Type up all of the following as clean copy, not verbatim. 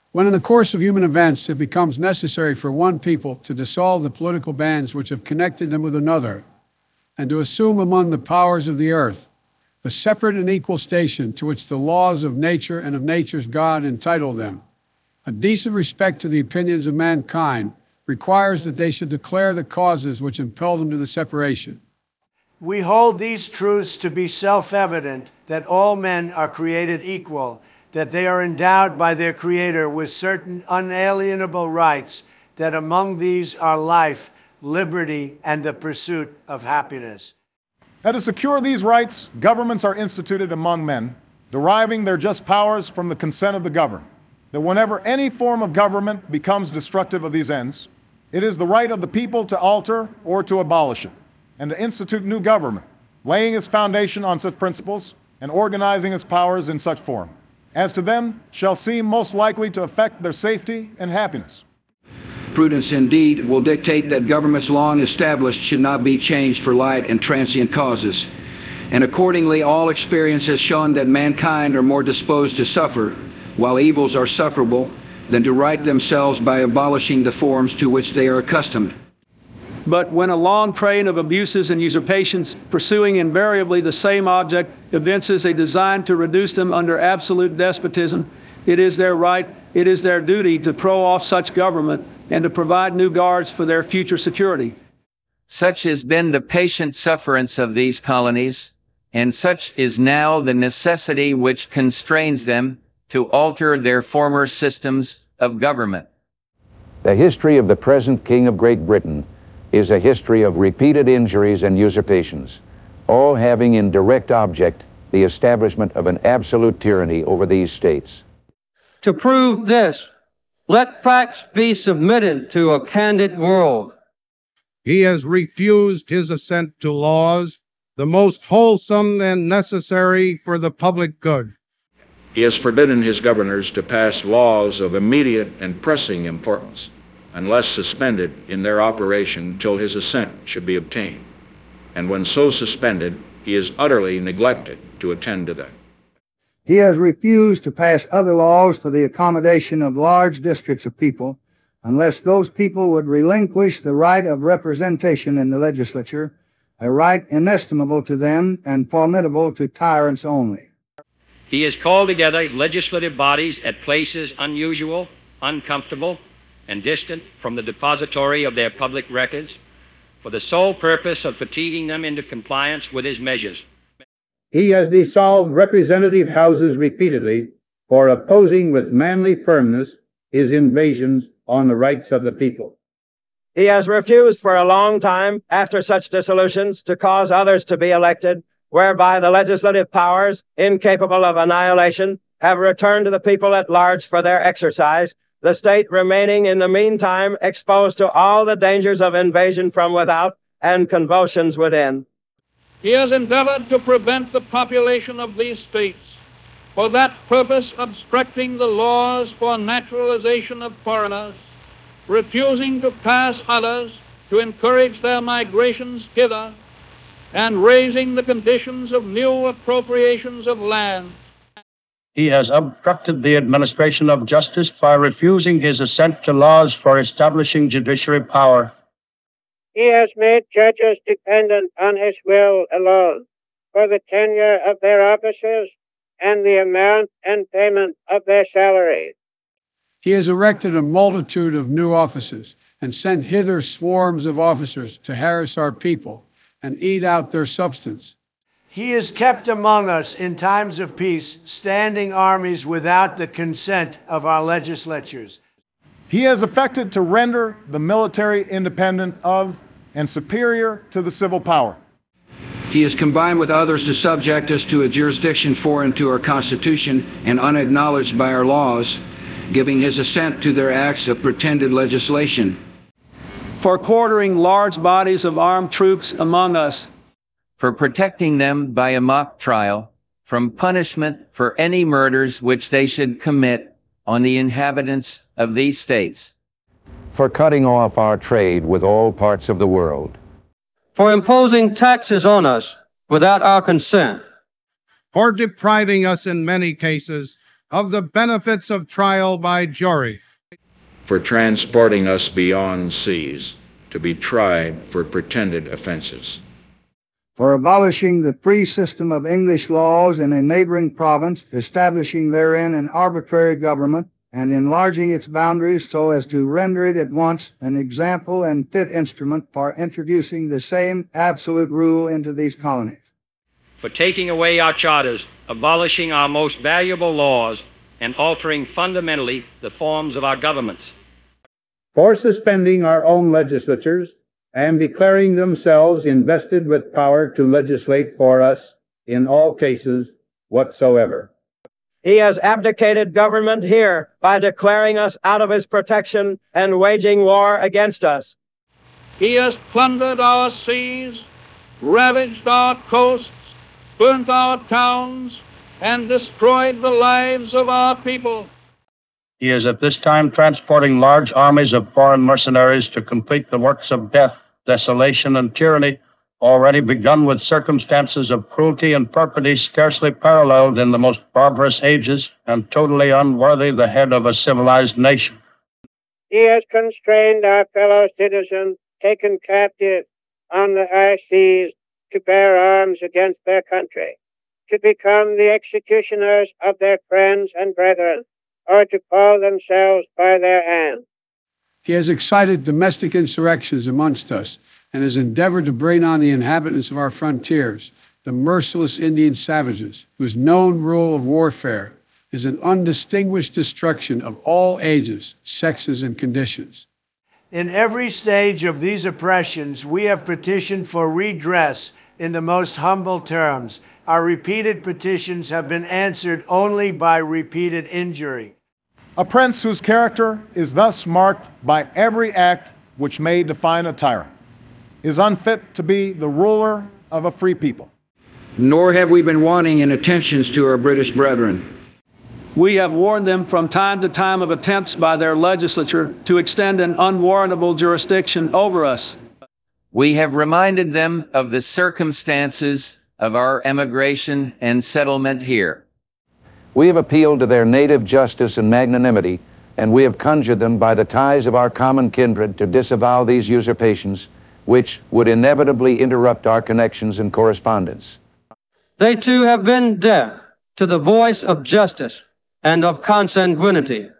When in the course of human events it becomes necessary for one people to dissolve the political bands which have connected them with another, and to assume among the powers of the earth the separate and equal station to which the laws of nature and of nature's God entitle them, a decent respect to the opinions of mankind requires that they should declare the causes which impel them to the separation. We hold these truths to be self-evident, that all men are created equal, that they are endowed by their Creator with certain unalienable rights, that among these are life, liberty, and the pursuit of happiness. That to secure these rights, governments are instituted among men, deriving their just powers from the consent of the governed. That whenever any form of government becomes destructive of these ends, it is the right of the people to alter or to abolish it, and to institute new government, laying its foundation on such principles and organizing its powers in such form as to them shall seem most likely to affect their safety and happiness. Prudence indeed will dictate that governments long established should not be changed for light and transient causes, and accordingly all experience has shown that mankind are more disposed to suffer, while evils are sufferable, than to right themselves by abolishing the forms to which they are accustomed. But when a long train of abuses and usurpations, pursuing invariably the same object, evinces a design to reduce them under absolute despotism, it is their right, it is their duty to throw off such government and to provide new guards for their future security. Such has been the patient sufferance of these colonies, and such is now the necessity which constrains them to alter their former systems of government. The history of the present King of Great Britain is a history of repeated injuries and usurpations, all having in direct object the establishment of an absolute tyranny over these states. To prove this, let facts be submitted to a candid world. He has refused his assent to laws, the most wholesome and necessary for the public good. He has forbidden his governors to pass laws of immediate and pressing importance, unless suspended in their operation till his assent should be obtained. And when so suspended, he is utterly neglected to attend to them. He has refused to pass other laws for the accommodation of large districts of people, unless those people would relinquish the right of representation in the legislature, a right inestimable to them and formidable to tyrants only. He has called together legislative bodies at places unusual, uncomfortable, and distant from the depository of their public records, for the sole purpose of fatiguing them into compliance with his measures. He has dissolved representative houses repeatedly for opposing with manly firmness his invasions on the rights of the people. He has refused for a long time, after such dissolutions, to cause others to be elected, whereby the legislative powers, incapable of annihilation, have returned to the people at large for their exercise, the state remaining in the meantime exposed to all the dangers of invasion from without and convulsions within. He has endeavored to prevent the population of these states, for that purpose obstructing the laws for naturalization of foreigners, refusing to pass others to encourage their migrations hither, and raising the conditions of new appropriations of land. He has obstructed the administration of justice by refusing his assent to laws for establishing judiciary power. He has made judges dependent on his will alone for the tenure of their offices and the amount and payment of their salaries. He has erected a multitude of new offices and sent hither swarms of officers to harass our people and eat out their substance. He has kept among us in times of peace standing armies without the consent of our legislatures. He has effected to render the military independent of and superior to the civil power. He has combined with others to subject us to a jurisdiction foreign to our Constitution and unacknowledged by our laws, giving his assent to their acts of pretended legislation. For quartering large bodies of armed troops among us, for protecting them by a mock trial from punishment for any murders which they should commit on the inhabitants of these states, for cutting off our trade with all parts of the world, for imposing taxes on us without our consent, for depriving us in many cases of the benefits of trial by jury. For transporting us beyond seas to be tried for pretended offenses. For abolishing the free system of English laws in a neighboring province, establishing therein an arbitrary government, and enlarging its boundaries so as to render it at once an example and fit instrument for introducing the same absolute rule into these colonies. For taking away our charters, abolishing our most valuable laws, and altering fundamentally the forms of our governments. For suspending our own legislatures and declaring themselves invested with power to legislate for us in all cases whatsoever. He has abdicated government here by declaring us out of his protection and waging war against us. He has plundered our seas, ravaged our coasts, burnt our towns, and destroyed the lives of our people. He is at this time transporting large armies of foreign mercenaries to complete the works of death, desolation, and tyranny already begun with circumstances of cruelty and perfidy scarcely paralleled in the most barbarous ages and totally unworthy the head of a civilized nation. He has constrained our fellow citizens taken captive on the high seas to bear arms against their country, to become the executioners of their friends and brethren, or to call themselves by their hand. He has excited domestic insurrections amongst us and has endeavored to bring on the inhabitants of our frontiers, the merciless Indian savages, whose known rule of warfare is an undistinguished destruction of all ages, sexes, and conditions. In every stage of these oppressions, we have petitioned for redress in the most humble terms. Our repeated petitions have been answered only by repeated injury. A prince whose character is thus marked by every act which may define a tyrant is unfit to be the ruler of a free people. Nor have we been wanting in attentions to our British brethren. We have warned them from time to time of attempts by their legislature to extend an unwarrantable jurisdiction over us. We have reminded them of the circumstances of our emigration and settlement here. We have appealed to their native justice and magnanimity, and we have conjured them by the ties of our common kindred to disavow these usurpations, which would inevitably interrupt our connections and correspondence. They too have been deaf to the voice of justice and of consanguinity.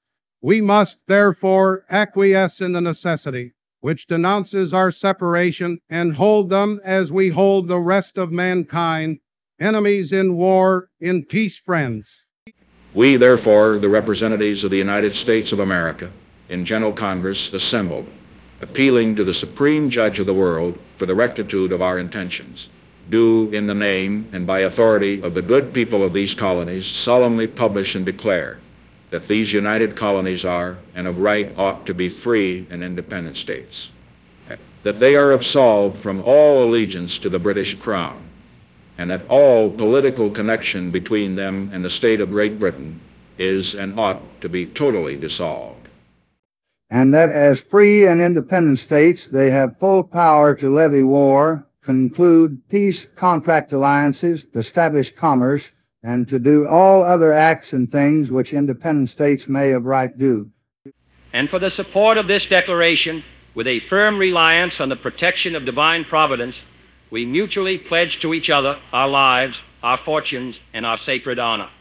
We must therefore acquiesce in the necessity which denounces our separation and hold them as we hold the rest of mankind, enemies in war, in peace friends. We, therefore, the representatives of the United States of America, in General Congress assembled, appealing to the Supreme Judge of the world for the rectitude of our intentions, do, in the name and by authority of the good people of these colonies, solemnly publish and declare that these united colonies are, and of right ought to be, free and independent states, that they are absolved from all allegiance to the British Crown, and that all political connection between them and the state of Great Britain is and ought to be totally dissolved. And that as free and independent states, they have full power to levy war, conclude peace contract alliances, establish commerce, and to do all other acts and things which independent states may of right do. And for the support of this declaration, with a firm reliance on the protection of divine providence, we mutually pledge to each other our lives, our fortunes, and our sacred honor.